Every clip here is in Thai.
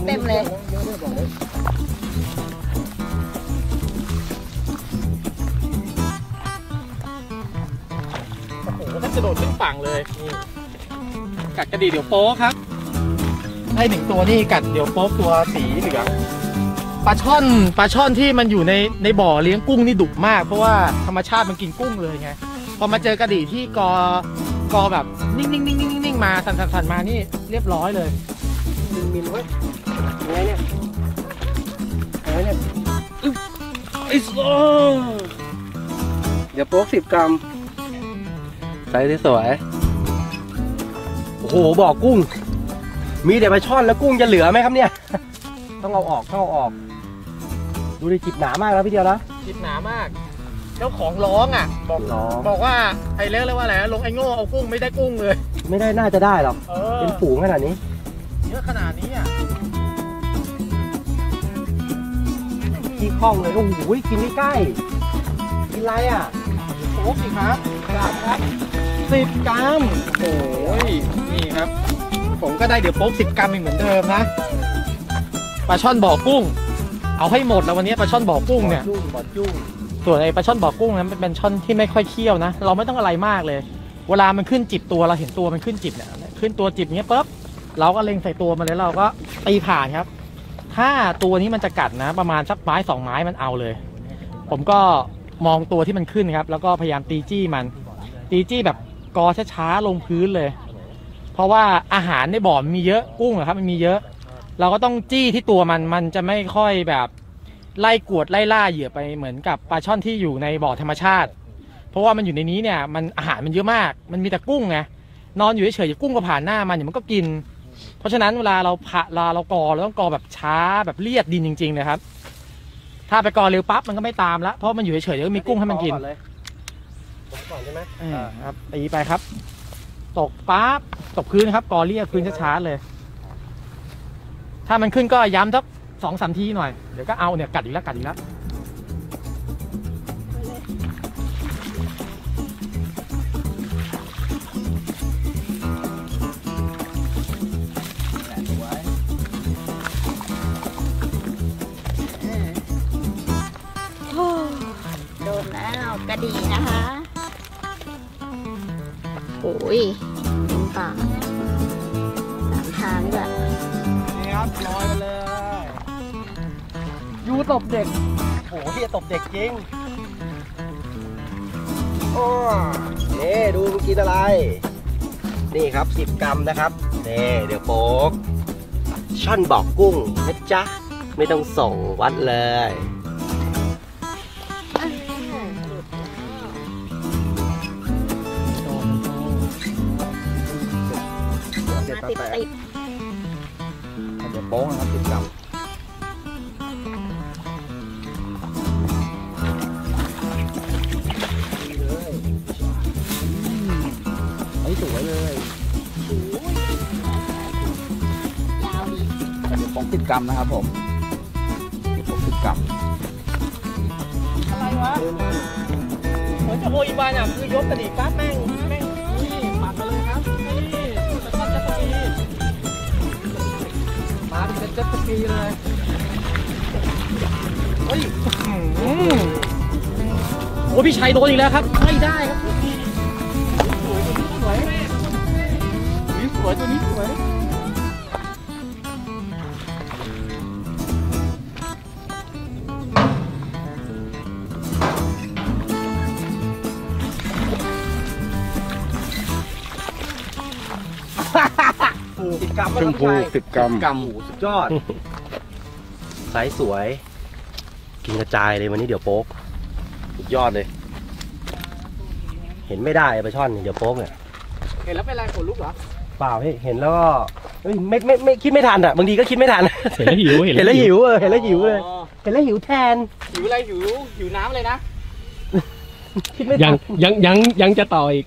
เต็มเลยโอ้โหถ้ากระโดดขึ้นฝั่งเลยนี่กัดกระดี่เดี๋ยวโป๊ครับให้1ตัวนี่กัดเดี๋ยวโป๊ตัวสีเหลืองปลาช่อนที่มันอยู่ในบ่อเลี้ยงกุ้งนี่ดุมากเพราะว่าธรรมชาติมันกินกุ้งเลยไงพอมาเจอกระดี่ที่กอแบบนิ่งมาสั่นมานี่เรียบร้อยเลยมินเว้ยไงเนี่ยไงเนี่ยเดี๋ยวโป๊ก10 กรัมใส่ที่สวยโอ้โหบ่อกุ้งมีแต่ปลาช่อนแล้วกุ้งจะเหลือไหมครับเนี่ยต้องเอาออกดูดิจิบหนามากแล้วพี่เดียวนะจิบหนามากเจ้าของร้องอ่ะบอกว่าไอ้เล็กเลยว่าอะไรลงไอ้โง่เอากุ้งไม่ได้กุ้งเลยไม่ได้น่าจะได้หรอกเป็นฝูงขนาดนี้เยอะขนาดนี้อ่ะขี้ข้องเลยโอ้โหกินใกล้กินอะไรอ่ะโอ้สิครับครับ10 กรัมโอ้ยนี่ครับผมก็ได้เดี๋ยวโป๊ก10 กรัมเหมือนเดิมนะปลาช่อนบ่อกุ้งเอาให้หมดแล้ววันนี้ปลาช่อนบ่อกุ้งเนี่ยส่วนไอ้ปลาช่อนบ่อกุ้งนั้นเป็นช่อนที่ไม่ค่อยเคี่ยวนะเราไม่ต้องอะไรมากเลยเวลามันขึ้นจิบตัวเราเห็นตัวมันขึ้นจิบเนี่ยขึ้นตัวจิบเงี้ยปุ๊บเราก็เล็งใส่ตัวมันเลยเราก็ตีผ่านครับถ้าตัวนี้มันจะกัดนะประมาณสักไม้2 ไม้มันเอาเลยผมก็มองตัวที่มันขึ้นครับแล้วก็พยายามตีจี้แบบกอช้าๆลงพื้นเลยเพราะว่าอาหารในบ่อมันมีเยอะกุ้งครับมันมีเยอะเราก็ต้องจี้ที่ตัวมันจะไม่ค่อยแบบไล่กวดไล่ล่าเหยื่อไปเหมือนกับปลาช่อนที่อยู่ในบ่อธรรมชาติเพราะว่ามันอยู่ในนี้เนี่ยมันอาหารมันเยอะมากมันมีแต่กุ้งไงนอนอยู่เฉยๆกุ้งก็ผ่านหน้ามันมันก็กินเพราะฉะนั้นเวลาเรากอเราต้องกอแบบช้าแบบเลียดดินจริงๆนะครับถ้าไปกอเร็วปั๊บมันก็ไม่ตามละเพราะมันอยู่เฉยๆก็มีกุ้งให้มันกินก่อนใช่ไหมครับตีไปครับตกปั๊บตกพื้นครับกอเลียดพื้นช้าๆเลยถ้ามันขึ้นก็ย้ำสัก2-3 ทีหน่อยเดี๋ยวก็เอาเนี่ยกัดอีกแล้วโดนแล้วกระดี่นะคะโอ้ยเป็นป่า3 ทางด้วยนี่ครับลอยมาเลยยูตบเด็กโหพี่ตบเด็กจริงโอ้นี่ดูมันกินอะไรนี่ครับ10 กรัมนะครับนี่เดี๋ยวโป๊กช่อนบ่อกุ้งนะจ๊ะไม่ต้องส่งวัดเลยติดเดี๋ยวโป๊กนะครับ10 กรัมสวยเลยยาวดีเดี๋ยวโป๊ก10 กรัมนะครับผมเดี๋ยวโป๊ก10 กรัมอะไรวะเหมือนจะโฮอีบานอ่ะคือยกกระดิ่งปั๊บแม่งนี่ปัดมาเลยครับนี่จะทอดเจ็ตสกีมาเป็นเจ็ตสกีเลยเฮ้ยโอ้พี่ชัยโดนอีกแล้วครับไม่ได้ครับสวยตัวนี้สวย10 กรัมชมพู10 กรัมสุดยอดไซส์สวยกินกระจายเลยวันนี้เดี๋ยวโป๊กสุดยอดเลยเห็นไม่ได้ปลาช่อนเดี๋ยวโป๊กเนี่ยเห็นแล้วเป็นไรขนลุกเหรอเปล่าพี่เห็นแล้วก็ไม่คิดไม่ทันอ่ะบางทีก็คิดไม่ทันเห็นแล้วหิวเลยเห็นแล้วหิวเลยเห็นแล้วหิวแทนหิวอะไรหิวน้ำเลยนะคิดไม่ทันยังจะต่ออีก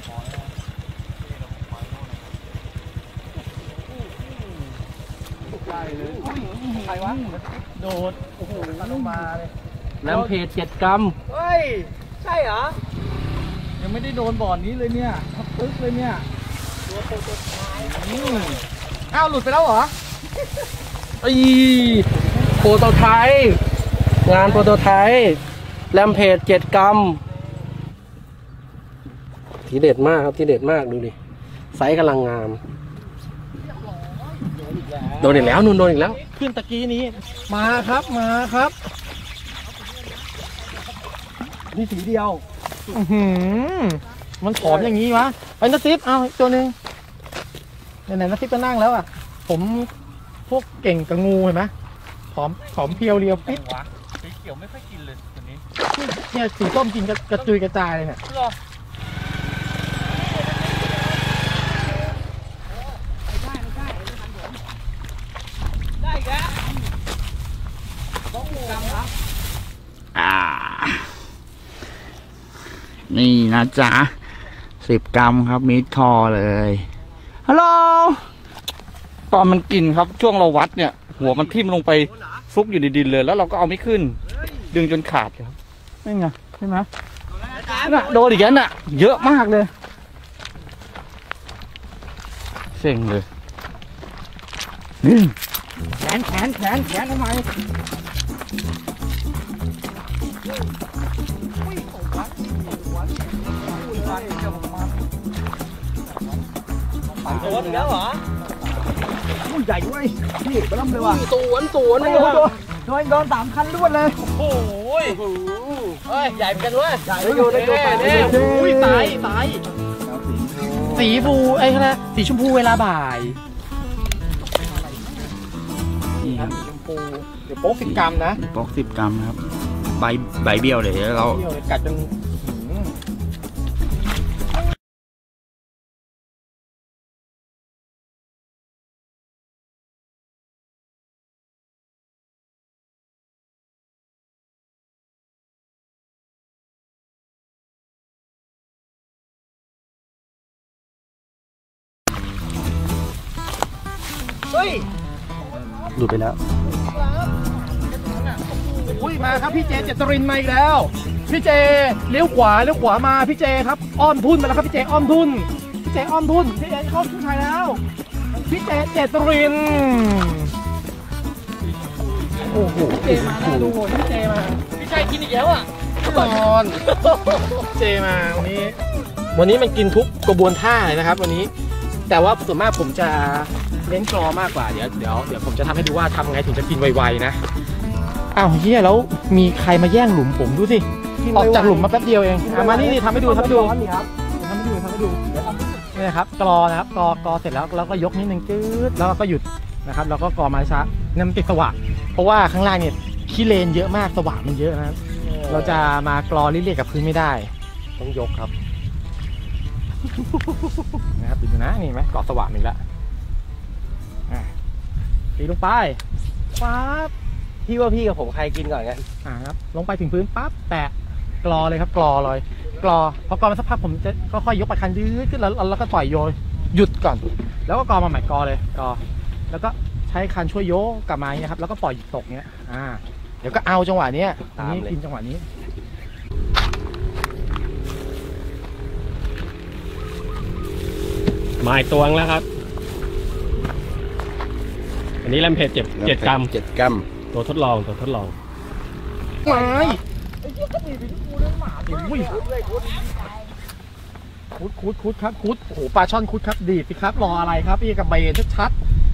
ยใครวะโดดโอ้โหลงมาเลยแรมเพจ7 กรัมเฮ้ยใช่เหรอยังไม่ได้โดนบ่อนนี้เลยเนี่ยทับตึ๊กเลยเนี่ยตัวโปรโตไทป์อ้าวหลุดไปแล้วเหรอโปรโตไทป์งานโปรโตไทป์แรมเพจ7 กรัมทีเด็ดมากครับทีเด็ดมากดูดิไซส์กำลังงามโดนอีกแล้วนุ่นโดนอีกแล้วขึ้นตะกี้นี้มาครับนี่สีเดียวมันผอมอย่างนี้วะไอ้นัทซิปเอาตัวนึงไหนนัทซิปก็นั่งแล้วอ่ะผมพวกเก่งกับงูเห็นไหมผอมเพียวเรียวปิ๊ดสีเขียวไม่ค่อยกินเลยตัวนี้เนี่ยสีส้มกินกระจุยกระจายเลยเนี่ยนี่นะจ๊ะ10 กรัมครับมิดคอเลยฮัลโหลตอนมันกินครับช่วงเราวัดเนี่ยหัวมันทิ่มลงไปฟุบอยู่ในดินเลยแล้วเราก็เอาไม่ขึ้นดึงจนขาดครับนี่ไงใช่ไหมน่ะโดนอีกแล้วน่ะเยอะมากเลยเซ็งเลยแขนทำไมโดนอีกแล้วเหรอใหญ่ด้วยพี่ไปล้ำเลยว่ะสวนเลยโดน3 คันรวดเลยโอ้ยเฮ้ยใหญ่เหมือนกันเว้ยใหญ่อยู่ในตัวอุ้ยตายสีฟูไอ้นะสีชมพูเวลาบ่ายนี่ครับสีชมพูเดี๋ยวโป๊ก10 กรัมนะโป๊ก10 กรัมครับใบเบี้ยวเลยเรากัดจนหลุดไปแล้วอุ้ยมาครับพี่เจเจตรินมาอีกแล้วพี่เจเลี้ยวขวามาพี่เจครับอ้อมทุ่นมาแล้วครับพี่เจอ้อมทุ่นพี่เจเข้าทุ่นชายแล้วพี่เจเจตรินโอ้โหพี่เจมาแล้วดูพี่เจมาพี่ชายกินอีกแล้วอ่ะก่อนเจมาวันนี้มันกินทุกกระบวนท่าเลยนะครับวันนี้แต่ว่าส่วนมากผมจะเน้นกรอมากกว่าเดี๋ยวผมจะทำให้ดูว่าทำไงถึงจะกินไวๆนะอ้าวเฮียแล้วมีใครมาแย่งหลุมผมดูสิออกจากหลุมมาแป๊บเดียวเองมานี่ทำให้ดูนี่ครับกรอนะครับกรอเสร็จแล้วก็ยกนิดนึงจืดแล้วก็หยุดนะครับแล้วก็กรอมาช้าเนี่ยมันติดสว่านเพราะว่าข้างล่างเนี่ยขี้เลนเยอะมากสว่านมันเยอะนะครับเราจะมากรอเรื่อยๆกับพื้นไม่ได้ต้องยกครับนะครับดูนะนี่ไหมกรอสว่านอีกแล้วตีลงไปปั๊บพี่ว่าพี่กับผมใครกินก่อนกันครับลงไปถึงพื้นปั๊บแตะกรอเลยครับกรอเลยกรอพอกรอมาสักพักผมจะค่อยๆยกไปคันยืดขึ้นแล้วก็ปล่อยโยนหยุดก่อนแล้วก็กรอมาใหม่กรอเลยกรอแล้วก็ใช้คันช่วยโยกกลับมาเนี่ยครับแล้วก็ปล่อยตกเนี้ยเดี๋ยวก็เอาจังหวะนี้กินจังหวะนี้หมายตวงแล้วครับอันนี้แรมเพจ7 กรัมตัวทดลองไม้คุดครับคุดโอ้โหปลาช่อนคุดครับดีสิครับรออะไรครับพี่กับเบนชัด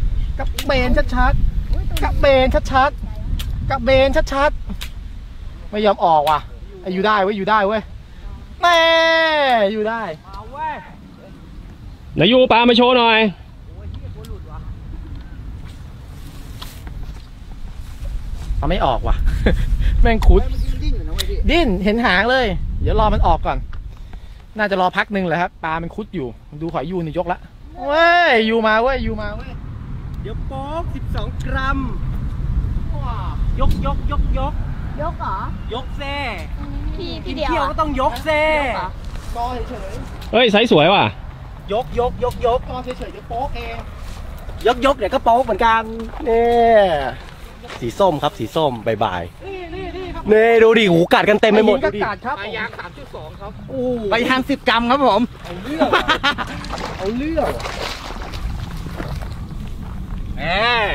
ไม่ยอมออกว่ะอยู่ได้เว้ยแม่อยู่ได้นายยูปลามาโชว์หน่อยเอาไม่ออกว่ะ แม่งคุดดิ้นเห็นหางเลยเดี๋ยวรอมันออกก่อนน่าจะรอพักหนึ่งเลยครับปลามันคุดอยู่ดูขอยยูนี่ยกละเว้ยยูมาเว้ยเดี๋ยวโป๊ก12 กรัมยกเหรอยกเซ่พี่เดียวก็ต้องยกเซ่กอเฉยเฮ้ยไซส์สวยว่ะยกกอเฉยๆเดี๋ยวโป๊กเองยกเดี๋ยวก็โป๊กเหมือนกันนี่สีส้มครับสีส้มบ่ายๆนี่ดูดิหูกัดกันเต็มไปหมดดูดิปลายาง 3.2 ครับโอ้ปลายาง10 กรัมครับผมเอาเรื่องแหม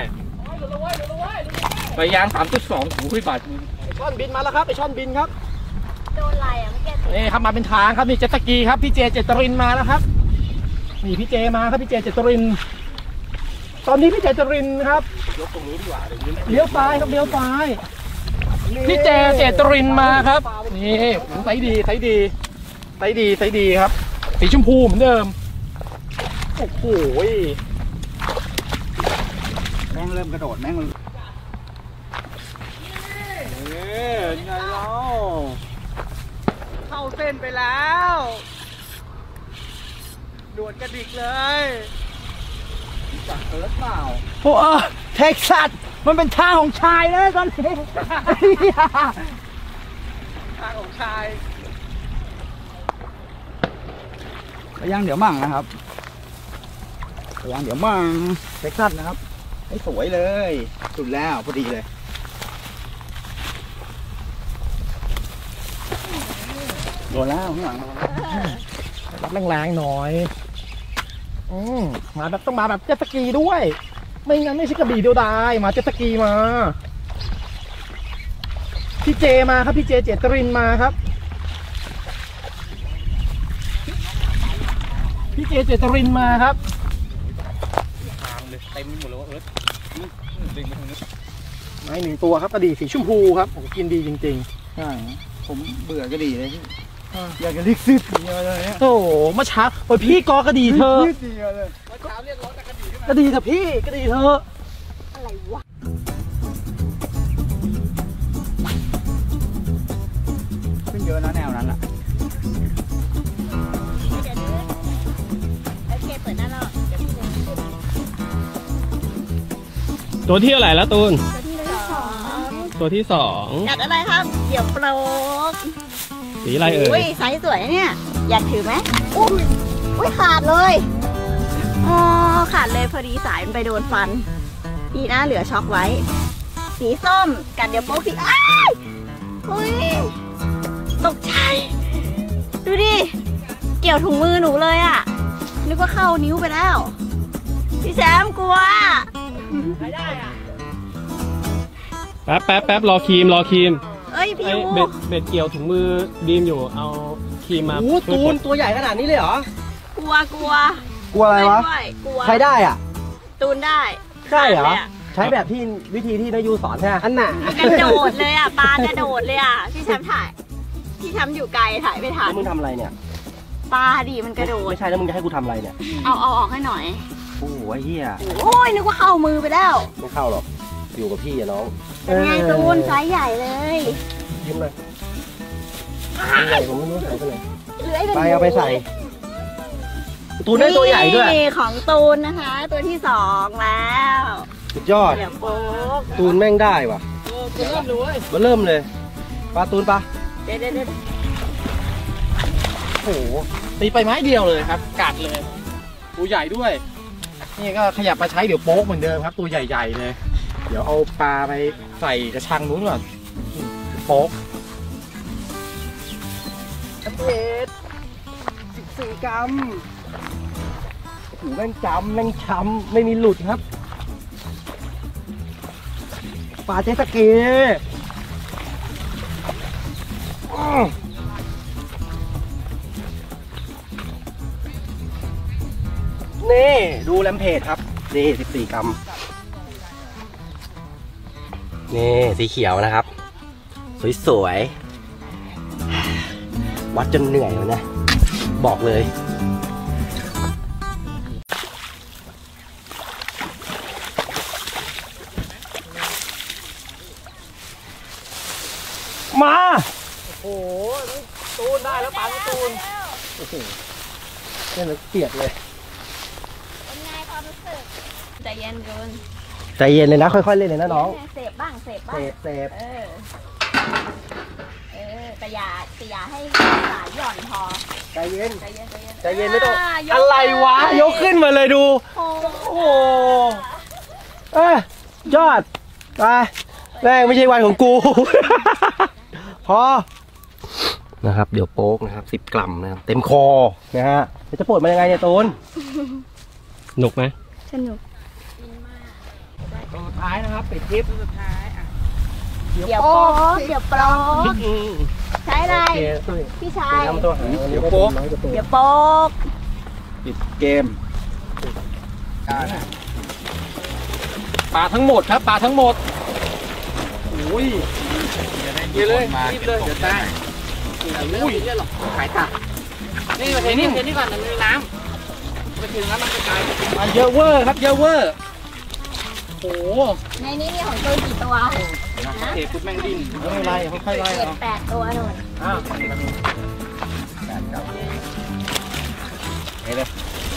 ปลายาง 3.2 หูบาดมือไอช่อนบินมาแล้วครับไอช่อนบินครับโดนอะไรอ่ะเมื่อกี้นี่ครับมาเป็นทางครับนี่เจ็ตสกีครับพี่เจเจตรินมาแล้วครับนี่พี่เจมาครับพี่เจเจตรินตอนนี้พี่เจเจตรินครับยกตรงนี้ดีกว่าเลี้ยวซ้ายครับเลี้ยวซ้ายพี่เจเจตรินมาครับนี่ไซส์ดีไซส์ดีไซส์ดีไซส์ดีครับสีชมพูเหมือนเดิมโอ้โหแม่งเริ่มกระโดดแม่งไงเราเข้าเส้นไปแล้วหนวดกระดิกเลยจักเอิร์ธเปล่าโอ้เท็กซัสมันเป็นท่าของชายนะตอนนี้ทางของชายปลายางเดี๋ยวมั่งนะครับปลายางเดี๋ยวมั่งเท็กซัสนะครับให้สวยเลยสุดแล้วพอดีเลยโดนแล้วข้างหลังรับแรงๆหน่อยมาแบบต้องมาแบบเจ็ตสกีด้วย ไม่งั้นไม่ใช่กระบี่เดียวดายมาเจ็ตสกีมาพี่เจมาครับพี่เจเจตรินมาครับพี่เจเจตรินมาครับทางเลยเต็มหมดเลยว่าเอิร์ธดึงไปทางนี้ไม้หนึ่งตัวครับกระดี่สีชมพูครับผมกินดีจริงๆใช่ผมเบื่อกระดี่เลยพี่อยากจะเรียกซิดเดียวเลยเนี่ยโอ้โหเมื่อเช้าโอ้ยพี่กอกระดี่เธอซิดเดียวเลยเมื่อเช้าเรียกร้องแต่กระดี่ขึ้นมากระดี่เถอะพี่กระดี่เธออะไรวะขึ้นเยอะนะแนวนั้นอ่ะเดี๋ยวโอเคเปิดหน้าเราเดี๋ยวพี่ลงตัวตัวที่เท่าไหร่แล้วตูนที่สองตัวที่สองอยากอะไรครับ เดี๋ยวโปรกสีอะไรเอ่อุ้ยยไซส์สวยนะเนี่ย อยากถือไหมอุ้ยอุ้ยขาดเลยอ๋อขาดเลยพอดีสายมันไปโดนฟันดีนะเหลือช็อกไว้ สีส้มกัดเดี๋ยวโป๊กสีอ้ายอุ้ยตกใจดูดิ เกี่ยวถุงมือหนูเลยอะนึกว่าเข้านิ้วไปแล้ว พี่แซมกลัวแป๊บรอครีมรอครีมเอ้ยพี่ไอ้ยูเบ็ดเกี่ยวถุงมือดีมอยู่เอาครีมมาโอ้โหตูนตัวใหญ่ขนาดนี้เลยเหรอกลัวกลัวอะไรวะด้วยกลัวใครได้อ่ะตูนได้ใช่เหรอขาดลยะใช้แบบที่วิธีที่นายูสอนใช่ไหมอันน่ะกระโดดเลยอ่ะปลากระโดดเลยอ่ะพี่แชมป์ถ่ายพี่แชมป์อยู่ไกลถ่ายไม่ทันแล้วมึงทำอะไรเนี่ยปลาดิมันกระโดดไม่ใช่แล้วมึงจะให้กูทำอะไรเนี่ยเอาออกให้หน่อยโอ้โหไอ้เหี้ยโอ้ยนึกว่าเข้ามือไปแล้วไม่เข้าหรอก อยู่กับพี่อะน้องเป็นไงตูนไซส์ใหญ่เลยยิ้มเลยใหญ่ผมไม่รู้ใส่ไปไหนเลื้อยเป็นไปเอาไปใส่ ตูนได้ตัวใหญ่ด้วยนี่ของตูนนะคะ ตัวที่สองแล้วสุดยอดเดี๋ยวโป๊กตูนแม่งได้ว่ะจะเริ่มเลยมาเริ่มเลยปลาตูนปะเดี๋ยวโอ้โหตีไปไม้เดียวเลยครับ กัดเลยตัวใหญ่ด้วย นี่ก็ขยับมาใช้เดี๋ยวโป๊กเหมือนเดิมครับ ตัวใหญ่ๆเลย เดี๋ยวเอาปลาไปใส่กระชังนู้นก่อนโป๊กอัปเดต14 กรัมโอ้โหแม่งจำแม่งช้ำไม่มีหลุดครับปลาเจตสกีนี่ดูแลมเพจครับ นี่14 กรัม นี่สีเขียวนะครับ สวยๆ วัดจนเหนื่อยเลยนะ บอกเลย มา โอ้โห ตูนได้แล้วปลาตูน โอ้โหเล่นแล้วเปียกเลยเป็นไงความรู้สึกใจเย็นเกินใจเย็นเลยนะ ค่อยๆ เล่นเลยนะน้องเสพบ้างเสพบ้างเซฟแต่อย่าให้สายหย่อนพอใจเย็นใจเย็นใจเย็นไม่ต้องยกอะไรวะ ยกขึ้นมาเลยดูโอ้โอ้โหยอดไปแม่งไม่ใช่วันของกู พอนะครับเดี๋ยวโป๊กนะครับ10 กรัมนะครับเต็มคอนะฮะจะปลดมันยังไงเนี่ยตูนหนุกไหมสนุกตัวสุดท้ายนะครับปิดคลิปสุดท้ายอ่ะเดี๋ยวโป๊กเดี๋ยวโป๊กใช้อะไร พี่ชายเดี๋ยวโป๊กเดี๋ยวโป๊กปิดเกมปลาทั้งหมดครับปลาทั้งหมดอุ้ยเยอะเลยรีบเลยเดี๋ยวตายอุ้ยขายตานี่เห็นนี่ก่อนมันมีน้ำไปถึงแล้วมันจะตายมันเยอะเวอร์ครับเยอะเวอร์โอ้โหในนี้มีของตัวกี่ตัวนะเอกคุณแมงดินไม่ไล่ค่อยๆไล่ 7 8 ตัวหน่อยอ้าวเลย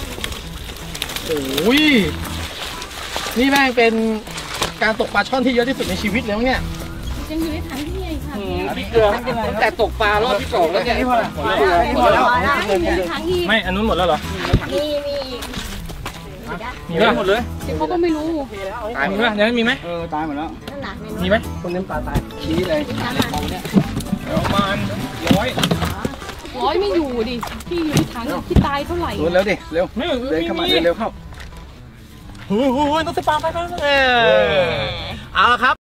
โอ้ยนี่แม่งเป็นการตกปลาช่อนที่เยอะที่สุดในชีวิตแล้วเนี่ยยังอยู่ในถังที่นี่ค่ะพี่เกลือตั้งแต่ตกปลารอบที่ 2แล้วเนี่ยนี่พอแล้วไม่อันนู้นหมดแล้วเหรอมีมีหมดเลยเขาก็ไม่รู้ตายมีไหมยังมีไหมตายหมดแล้วนั่นหนักในมีไหมคนน้ำตาตายชี้เลยน้ำหนักประมาณร้อยไม่อยู่ดิ ที่อยู่ที่ถังที่ตายเท่าไหร่เร็วดิเร็วเดินเข้ามาเร็วเข้าหูต้องสปาไปเอาละครับ